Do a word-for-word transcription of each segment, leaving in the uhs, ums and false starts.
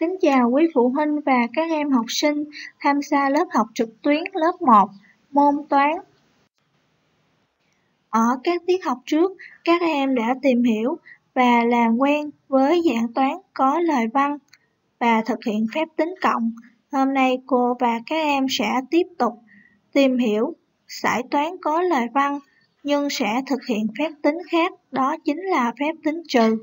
Kính chào quý phụ huynh và các em học sinh tham gia lớp học trực tuyến lớp một môn toán. Ở các tiết học trước, các em đã tìm hiểu và làm quen với dạng toán có lời văn và thực hiện phép tính cộng. Hôm nay cô và các em sẽ tiếp tục tìm hiểu giải toán có lời văn nhưng sẽ thực hiện phép tính khác, đó chính là phép tính trừ.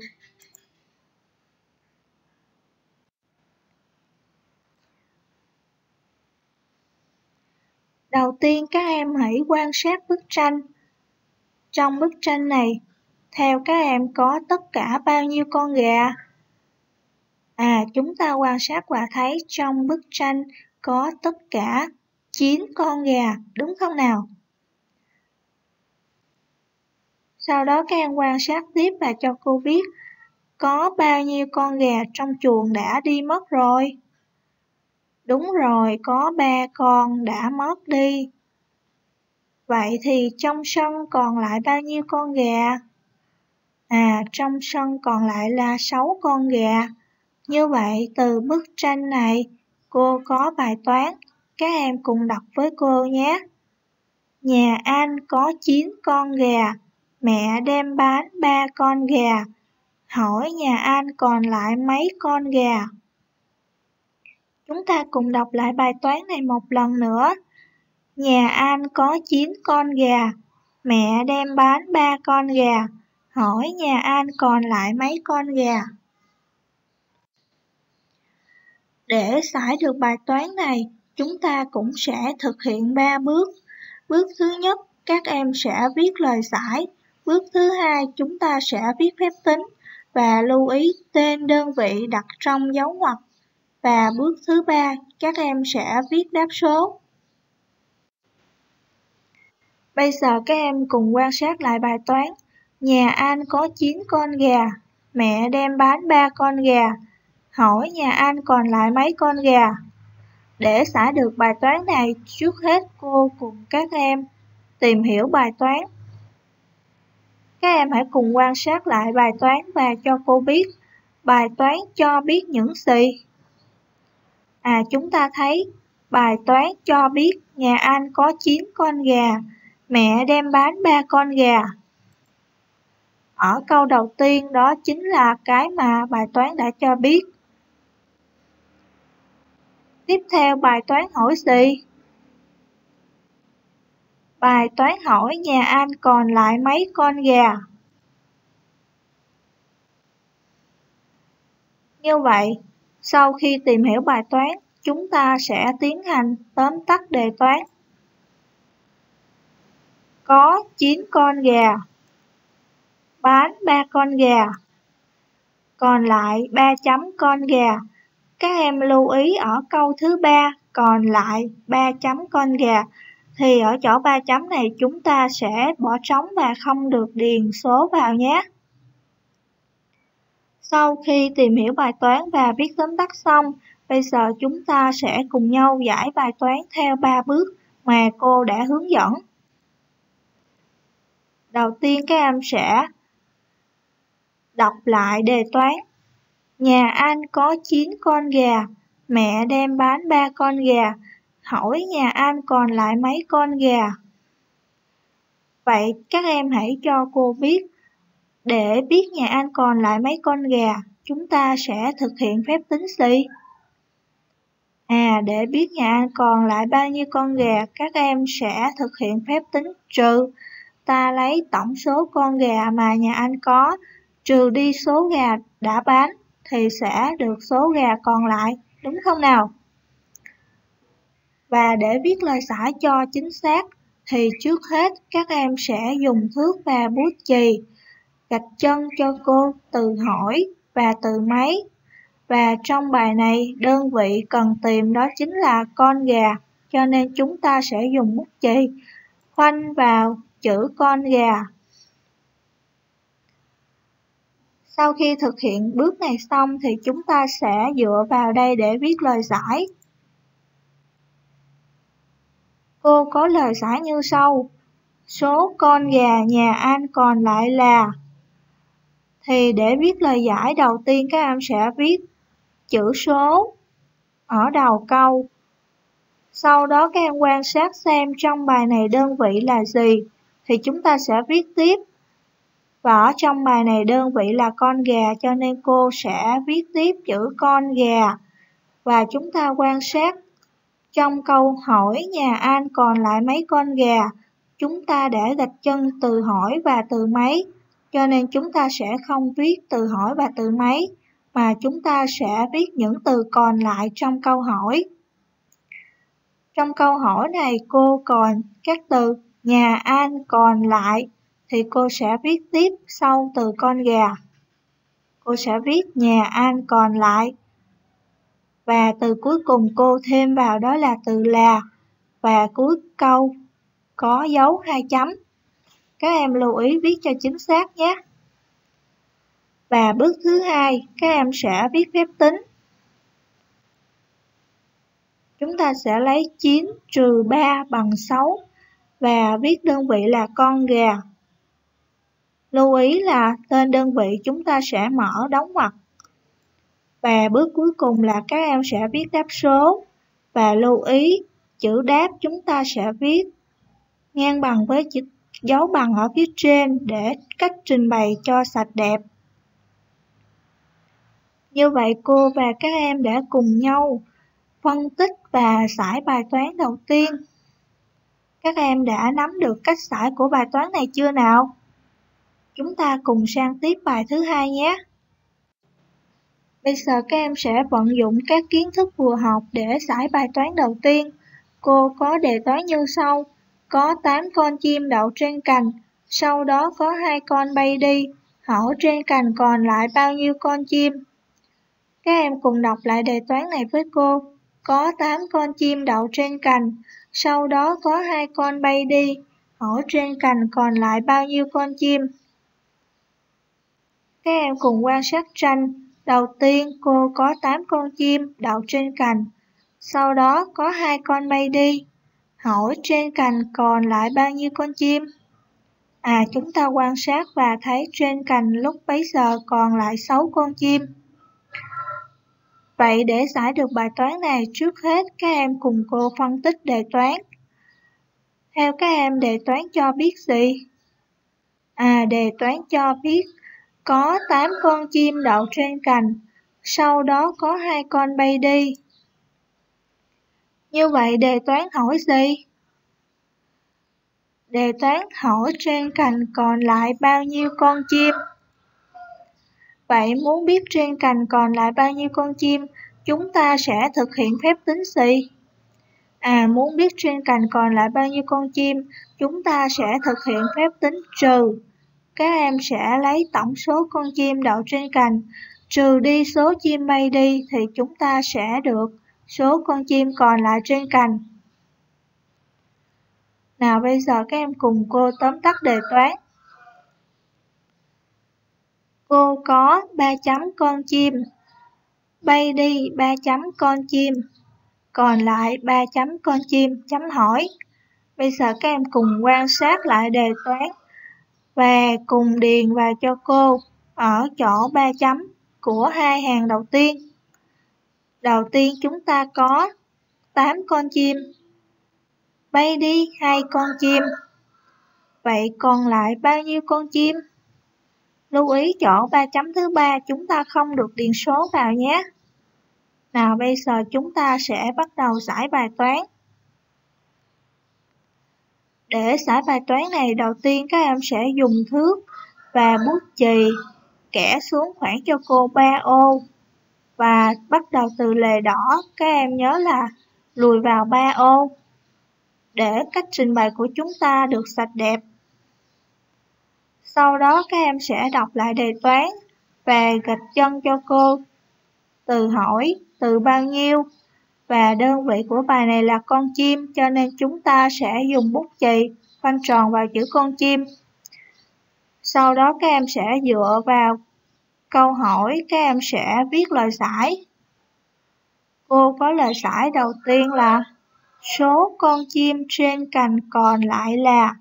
Đầu tiên các em hãy quan sát bức tranh. Trong bức tranh này, theo các em có tất cả bao nhiêu con gà? À, chúng ta quan sát và thấy trong bức tranh có tất cả chín con gà, đúng không nào? Sau đó các em quan sát tiếp và cho cô biết có bao nhiêu con gà trong chuồng đã đi mất rồi? Đúng rồi, có ba con đã mất đi. Vậy thì trong sân còn lại bao nhiêu con gà? À, trong sân còn lại là sáu con gà. Như vậy, từ bức tranh này, cô có bài toán. Các em cùng đọc với cô nhé. Nhà anh có chín con gà, mẹ đem bán ba con gà. Hỏi nhà anh còn lại mấy con gà? Chúng ta cùng đọc lại bài toán này một lần nữa. Nhà anh có chín con gà, mẹ đem bán ba con gà. Hỏi nhà anh còn lại mấy con gà? Để giải được bài toán này, chúng ta cũng sẽ thực hiện ba bước. Bước thứ nhất, các em sẽ viết lời giải. Bước thứ hai, chúng ta sẽ viết phép tính và lưu ý tên đơn vị đặt trong dấu ngoặc. Và bước thứ ba, các em sẽ viết đáp số. Bây giờ các em cùng quan sát lại bài toán. Nhà anh có chín con gà, mẹ đem bán ba con gà. Hỏi nhà anh còn lại mấy con gà? Để giải được bài toán này, trước hết cô cùng các em tìm hiểu bài toán. Các em hãy cùng quan sát lại bài toán và cho cô biết bài toán cho biết những gì. À, chúng ta thấy bài toán cho biết nhà anh có chín con gà, mẹ đem bán ba con gà. Ở câu đầu tiên đó chính là cái mà bài toán đã cho biết. Tiếp theo bài toán hỏi gì? Bài toán hỏi nhà anh còn lại mấy con gà? Như vậy, sau khi tìm hiểu bài toán, chúng ta sẽ tiến hành tóm tắt đề toán. Có chín con gà, bán ba con gà, còn lại ba chấm con gà. Các em lưu ý ở câu thứ ba, còn lại ba chấm con gà, thì ở chỗ ba chấm này chúng ta sẽ bỏ trống và không được điền số vào nhé. Sau khi tìm hiểu bài toán và viết tóm tắt xong, bây giờ chúng ta sẽ cùng nhau giải bài toán theo ba bước mà cô đã hướng dẫn. Đầu tiên các em sẽ đọc lại đề toán. Nhà anh có chín con gà, mẹ đem bán ba con gà. Hỏi nhà anh còn lại mấy con gà? Vậy các em hãy cho cô biết. Để biết nhà anh còn lại mấy con gà, chúng ta sẽ thực hiện phép tính gì? À, để biết nhà anh còn lại bao nhiêu con gà, các em sẽ thực hiện phép tính trừ. Ta lấy tổng số con gà mà nhà anh có, trừ đi số gà đã bán, thì sẽ được số gà còn lại, đúng không nào? Và để viết lời giải cho chính xác, thì trước hết các em sẽ dùng thước và bút chì gạch chân cho cô từ hỏi và từ mấy. Và trong bài này, đơn vị cần tìm đó chính là con gà, cho nên chúng ta sẽ dùng bút chì khoanh vào chữ con gà. Sau khi thực hiện bước này xong thì chúng ta sẽ dựa vào đây để viết lời giải. Cô có lời giải như sau. Số con gà nhà anh còn lại là... Thì để viết lời giải đầu tiên các em sẽ viết chữ số ở đầu câu. Sau đó các em quan sát xem trong bài này đơn vị là gì, thì chúng ta sẽ viết tiếp. Và ở trong bài này đơn vị là con gà cho nên cô sẽ viết tiếp chữ con gà. Và chúng ta quan sát trong câu hỏi nhà An còn lại mấy con gà, chúng ta để gạch chân từ hỏi và từ mấy, cho nên chúng ta sẽ không viết từ hỏi và từ mấy, mà chúng ta sẽ viết những từ còn lại trong câu hỏi. Trong câu hỏi này cô còn các từ nhà An còn lại, thì cô sẽ viết tiếp sau từ con gà. Cô sẽ viết nhà An còn lại. Và từ cuối cùng cô thêm vào đó là từ là, và cuối câu có dấu hai chấm. Các em lưu ý viết cho chính xác nhé. Và bước thứ hai, các em sẽ viết phép tính. Chúng ta sẽ lấy chín trừ ba bằng sáu và viết đơn vị là con gà. Lưu ý là tên đơn vị chúng ta sẽ mở đóng ngoặc. Và bước cuối cùng là các em sẽ viết đáp số. Và lưu ý chữ đáp chúng ta sẽ viết ngang bằng với chữ dấu bằng ở phía trên để cách trình bày cho sạch đẹp. Như vậy cô và các em đã cùng nhau phân tích và giải bài toán đầu tiên. Các em đã nắm được cách giải của bài toán này chưa nào? Chúng ta cùng sang tiếp bài thứ hai nhé. Bây giờ các em sẽ vận dụng các kiến thức vừa học để giải bài toán đầu tiên. Cô có đề toán như sau. Có tám con chim đậu trên cành, sau đó có hai con bay đi. Hỏi trên cành còn lại bao nhiêu con chim? Các em cùng đọc lại đề toán này với cô. Có tám con chim đậu trên cành, sau đó có hai con bay đi. Hỏi trên cành còn lại bao nhiêu con chim? Các em cùng quan sát tranh. Đầu tiên cô có tám con chim đậu trên cành, sau đó có hai con bay đi. Hỏi trên cành còn lại bao nhiêu con chim? À, chúng ta quan sát và thấy trên cành lúc bấy giờ còn lại sáu con chim. Vậy để giải được bài toán này, trước hết các em cùng cô phân tích đề toán. Theo các em, đề toán cho biết gì? À, đề toán cho biết có tám con chim đậu trên cành, sau đó có hai con bay đi. Như vậy đề toán hỏi gì? Đề toán hỏi trên cành còn lại bao nhiêu con chim? Vậy muốn biết trên cành còn lại bao nhiêu con chim, chúng ta sẽ thực hiện phép tính gì? À, muốn biết trên cành còn lại bao nhiêu con chim, chúng ta sẽ thực hiện phép tính trừ. Các em sẽ lấy tổng số con chim đậu trên cành, trừ đi số chim bay đi thì chúng ta sẽ được số con chim còn lại trên cành. Nào bây giờ các em cùng cô tóm tắt đề toán. Cô có ba chấm con chim, bay đi ba chấm con chim, còn lại ba chấm con chim chấm hỏi. Bây giờ các em cùng quan sát lại đề toán và cùng điền vào cho cô ở chỗ ba chấm của hai hàng đầu tiên. Đầu tiên chúng ta có tám con chim, bay đi hai con chim. Vậy còn lại bao nhiêu con chim? Lưu ý chỗ ba chấm thứ ba chúng ta không được điền số vào nhé. Nào bây giờ chúng ta sẽ bắt đầu giải bài toán. Để giải bài toán này, đầu tiên các em sẽ dùng thước và bút chì kẻ xuống khoảng cho cô ba ô. Và bắt đầu từ lề đỏ, các em nhớ là lùi vào ba ô để cách trình bày của chúng ta được sạch đẹp. Sau đó các em sẽ đọc lại đề toán và gạch chân cho cô từ hỏi, từ bao nhiêu. Và đơn vị của bài này là con chim cho nên chúng ta sẽ dùng bút chì khoanh tròn vào chữ con chim. Sau đó các em sẽ dựa vào câu hỏi, các em sẽ viết lời giải. Cô có lời giải đầu tiên là số con chim trên cành còn lại là.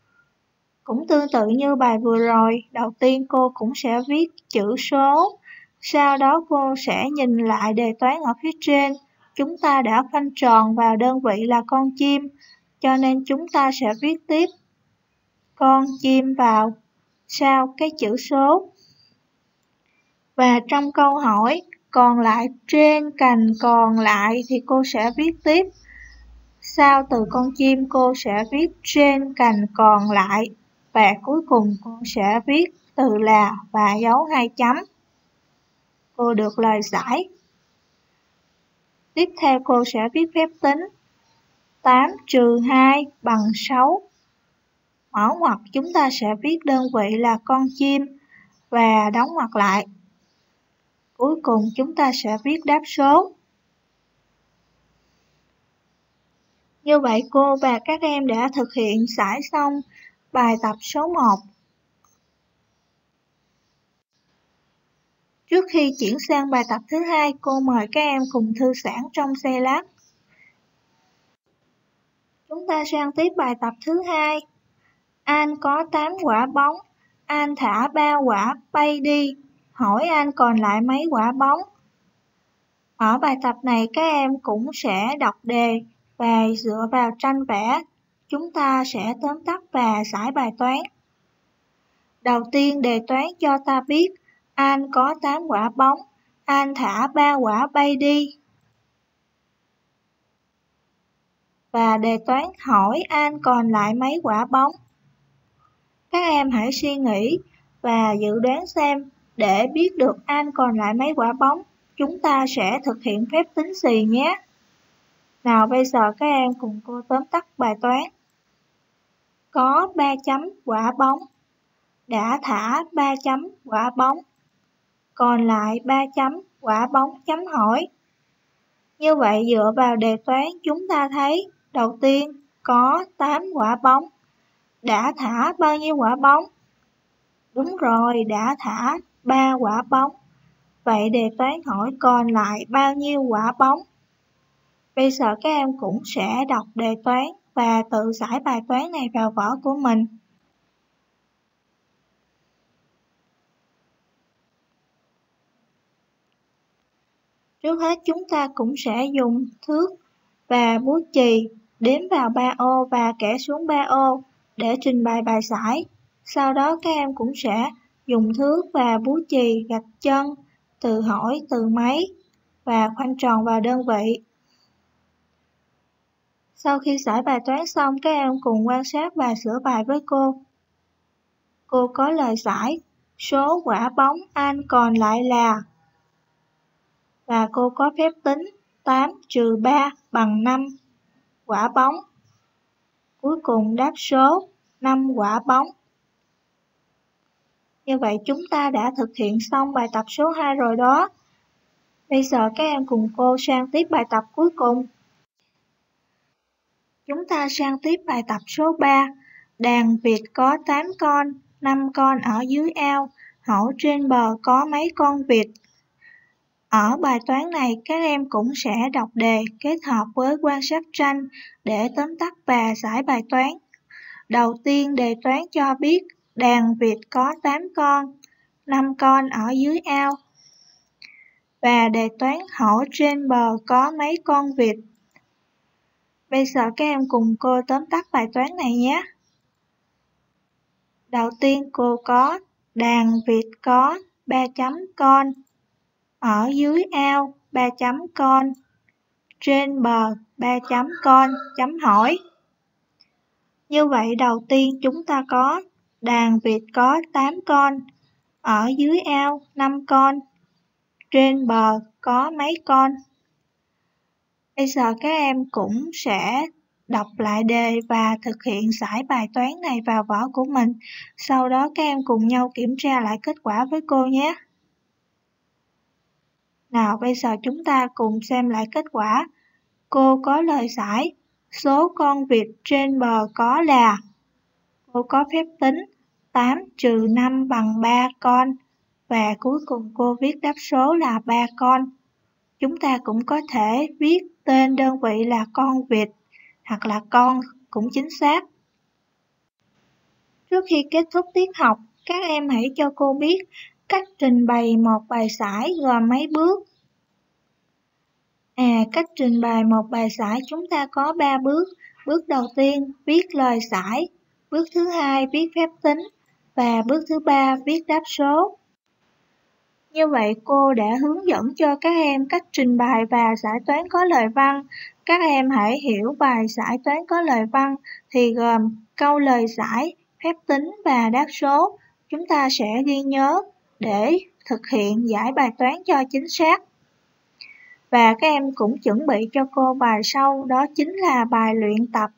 Cũng tương tự như bài vừa rồi, đầu tiên cô cũng sẽ viết chữ số Sau đó cô sẽ nhìn lại đề toán ở phía trên. Chúng ta đã khoanh tròn vào đơn vị là con chim, cho nên chúng ta sẽ viết tiếp con chim vào sau cái chữ số. Và trong câu hỏi còn lại trên cành còn lại thì cô sẽ viết tiếp. Sau từ con chim cô sẽ viết trên cành còn lại. Và cuối cùng cô sẽ viết từ là và dấu hai chấm. Cô được lời giải. Tiếp theo cô sẽ viết phép tính tám trừ hai bằng sáu. Mở ngoặc chúng ta sẽ viết đơn vị là con chim và đóng ngoặc lại. Cuối cùng chúng ta sẽ viết đáp số. Như vậy cô và các em đã thực hiện giải xong bài tập số một. Trước khi chuyển sang bài tập thứ hai, cô mời các em cùng thư giãn trong giây lát. Chúng ta sang tiếp bài tập thứ hai. An có tám quả bóng, An thả ba quả bay đi, hỏi An còn lại mấy quả bóng. Ở bài tập này các em cũng sẽ đọc đề và dựa vào tranh vẽ, chúng ta sẽ tóm tắt và giải bài toán. Đầu tiên đề toán cho ta biết An có tám quả bóng, An thả ba quả bay đi. Và đề toán hỏi An còn lại mấy quả bóng. Các em hãy suy nghĩ và dự đoán xem để biết được An còn lại mấy quả bóng, chúng ta sẽ thực hiện phép tính gì nhé. Nào bây giờ các em cùng cô tóm tắt bài toán. Có ba chấm quả bóng, đã thả ba chấm quả bóng, còn lại ba chấm quả bóng chấm hỏi. Như vậy dựa vào đề toán chúng ta thấy đầu tiên có tám quả bóng, đã thả bao nhiêu quả bóng? Đúng rồi, đã thả ba quả bóng. Vậy đề toán hỏi còn lại bao nhiêu quả bóng? Bây giờ các em cũng sẽ đọc đề toán và tự giải bài toán này vào vở của mình. Trước hết chúng ta cũng sẽ dùng thước và bút chì đếm vào ba ô và kẻ xuống ba ô để trình bày bài giải. Sau đó các em cũng sẽ dùng thước và bút chì gạch chân từ hỏi từ mấy và khoanh tròn vào đơn vị. Sau khi giải bài toán xong, các em cùng quan sát và sửa bài với cô. Cô có lời giải số quả bóng An còn lại là, và cô có phép tính tám trừ ba bằng năm quả bóng. Cuối cùng đáp số năm quả bóng. Như vậy chúng ta đã thực hiện xong bài tập số hai rồi đó. Bây giờ các em cùng cô sang tiếp bài tập cuối cùng. Chúng ta sang tiếp bài tập số ba. Đàn vịt có tám con, năm con ở dưới ao, hỏi trên bờ có mấy con vịt. Ở bài toán này các em cũng sẽ đọc đề kết hợp với quan sát tranh để tóm tắt và giải bài toán. Đầu tiên đề toán cho biết đàn vịt có tám con, năm con ở dưới ao. Và đề toán hỏi trên bờ có mấy con vịt. Bây giờ các em cùng cô tóm tắt bài toán này nhé. Đầu tiên cô có đàn vịt có ba chấm con, ở dưới ao ba chấm con, trên bờ ba chấm con chấm hỏi. Như vậy đầu tiên chúng ta có đàn vịt có tám con, ở dưới ao năm con, trên bờ có mấy con. Bây giờ các em cũng sẽ đọc lại đề và thực hiện giải bài toán này vào vở của mình. Sau đó các em cùng nhau kiểm tra lại kết quả với cô nhé. Nào bây giờ chúng ta cùng xem lại kết quả. Cô có lời giải số con vịt trên bờ có là, cô có phép tính tám trừ năm bằng ba con, và cuối cùng cô viết đáp số là ba con. Chúng ta cũng có thể viết tên đơn vị là con vịt hoặc là con cũng chính xác. Trước khi kết thúc tiết học, các em hãy cho cô biết Cách trình bày một bài giải gồm mấy bước? À, cách trình bày một bài giải chúng ta có ba bước. Bước đầu tiên, viết lời giải. Bước thứ hai, viết phép tính. Và bước thứ ba, viết đáp số. Như vậy cô đã hướng dẫn cho các em cách trình bày và giải toán có lời văn. Các em hãy hiểu bài giải toán có lời văn thì gồm câu lời giải, phép tính và đáp số. Chúng ta sẽ ghi nhớ để thực hiện giải bài toán cho chính xác. Và các em cũng chuẩn bị cho cô bài sau, đó chính là bài luyện tập.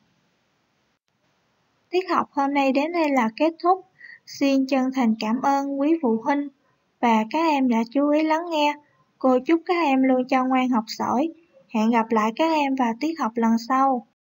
Tiết học hôm nay đến đây là kết thúc. Xin chân thành cảm ơn quý phụ huynh và các em đã chú ý lắng nghe. Cô chúc các em luôn chăm ngoan học giỏi. Hẹn gặp lại các em vào tiết học lần sau.